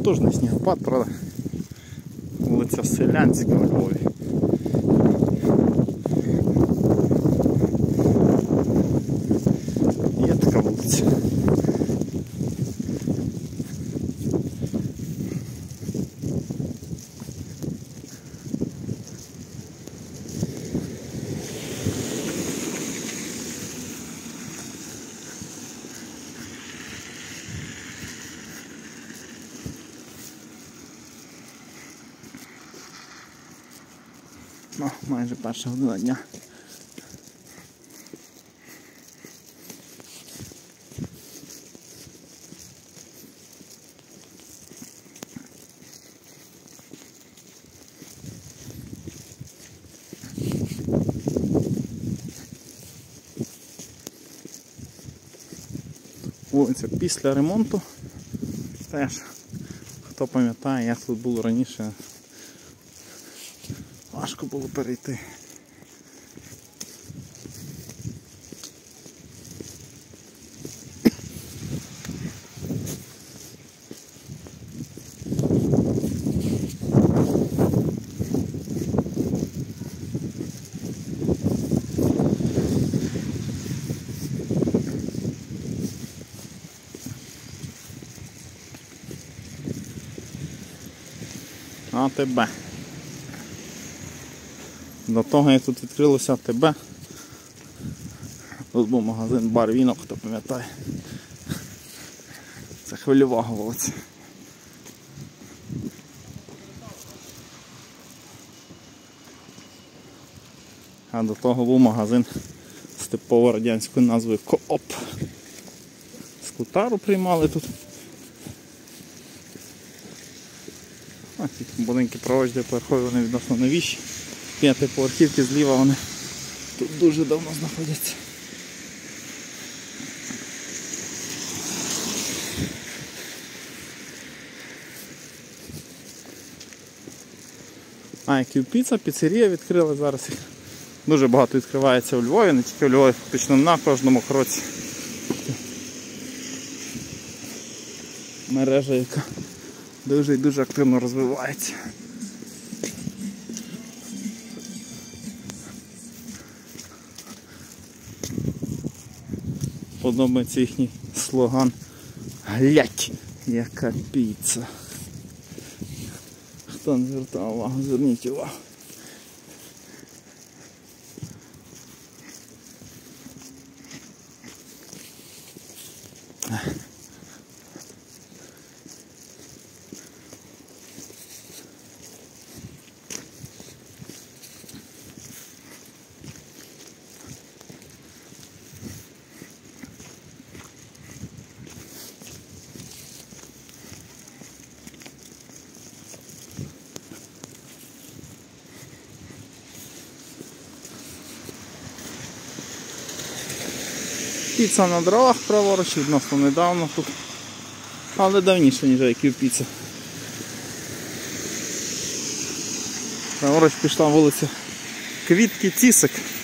потужний снігопад, правда? Вулиця Селянська у Львові. Є така вулиця. Ну, майже перша година дня. Вулиця після ремонту. Теж, хто пам'ятає, як тут було раніше, важко було перейти. АТБ. До того, як тут відкрилося АТБ, тут був магазин бар Вінок, хто пам'ятає. Це Хвильова вулиця. А до того був магазин з типово радянською назвою Кооп. Скутару приймали тут. Ось ці будинки проводження поверхові, вони відносно новіші. 5-поверхівки зліва, вони тут дуже давно знаходяться. Київпіца, піцерія відкрили зараз. Дуже багато відкривається у Львові, не тільки у Львові, фактично на кожному кроці. Мережа, яка дуже і дуже активно розвивається. Подобається їхній слоган «Глядь, яка піца». Хто не звертав увагу, зверніть увагу. Піца на дровах праворуч, відносно недавно тут, але давніше, ніж Київпіца. Праворуч пішла вулиця Квітки Цісик.